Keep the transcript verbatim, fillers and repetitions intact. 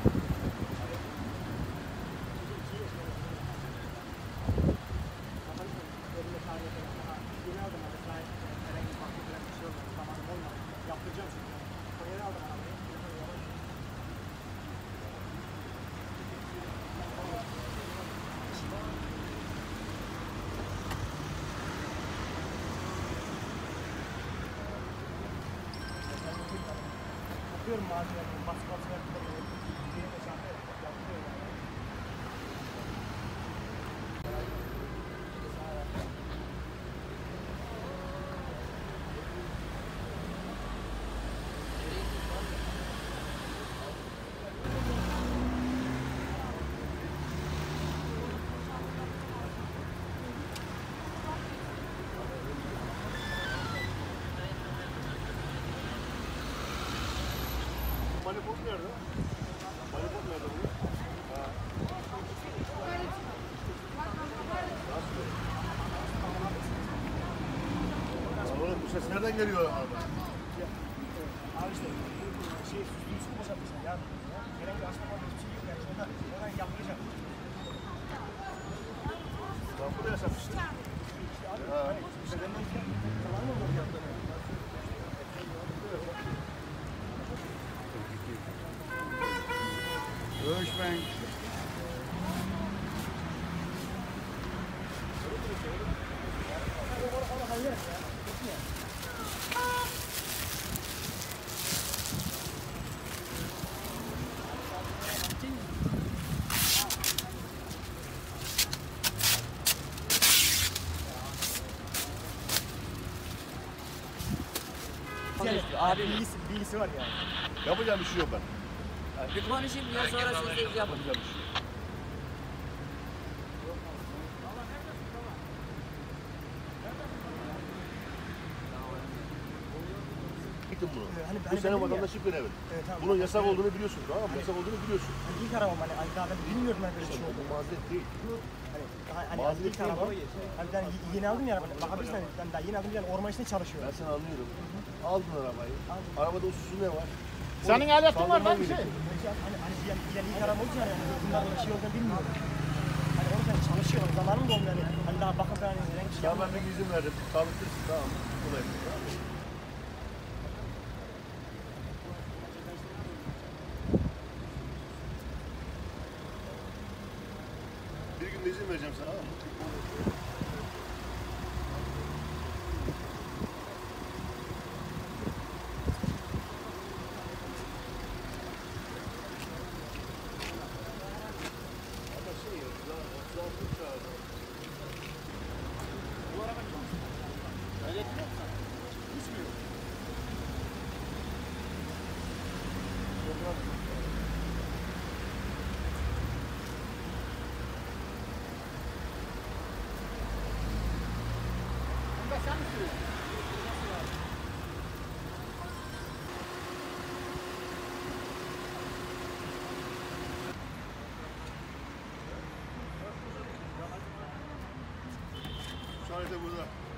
Bakıyorum malzemeleri, baskı baskı yapıyorum. Diye de şarkı yapıyorum. Manipot nerede? Manipot nerede bu? Ha. Nasıl? Oğlum bu ses nereden geliyor abi? Abi işte şey süslü su boşaltmışlar ya. Herhangi açmadan bir şey yok yani. Oradan, oradan yapmayacak. Ben buraya satmıştım. Abi hani üzerinden falan mı olur yaptığını? Ölçmen. Abi bilgisi, bilgisi var yani. Yapacağım bir şey yok ben. Bir konuşayım ya sonra siz de yapın. Yapacağım bir şey. Gittin bunu. Ee, hani- Bu hani senin ben dedim ya. vatandaşlık görevi. Evet, tamam. Bunun yasak olduğunu biliyorsun, tamam mı? Yasak olduğunu biliyorsun. Hani ilk arabam hani, hani daha ben bilmiyordum ben böyle bir şey Bu olduğunu. mazeret değil. Hani daha hani Mazeret ilk değil arabam. bu. Hani ben y- yeni aldım ya arabayı. Bakabilirsin hani ben daha yeni aldım yani orman içinde çalışıyorum. Ben seni anlıyorum. Aldın arabayı. Aldım. Arabada usulü ne var? Senin ehliyetin var lan bir şey. Hani hani yani, yani ilk araba olunca yani bunların bir şey olduğunu bilmiyorum. Hani orada ben çalışıyorum. Zamanım da olmuyor yani. Hani daha bakıp yani renk şey Ya ben bir izin verdim. Tanıtırsın, tamam mı? Kolay. Bir gün de izin vereceğim sana, tamam mı? Ama şey ya, za- zaten çağırdı. Bu araba ne? Ehliyeti yok mu? Hiç mi yok? Bunda sen mi sürüyorsun? Şu an işte burada.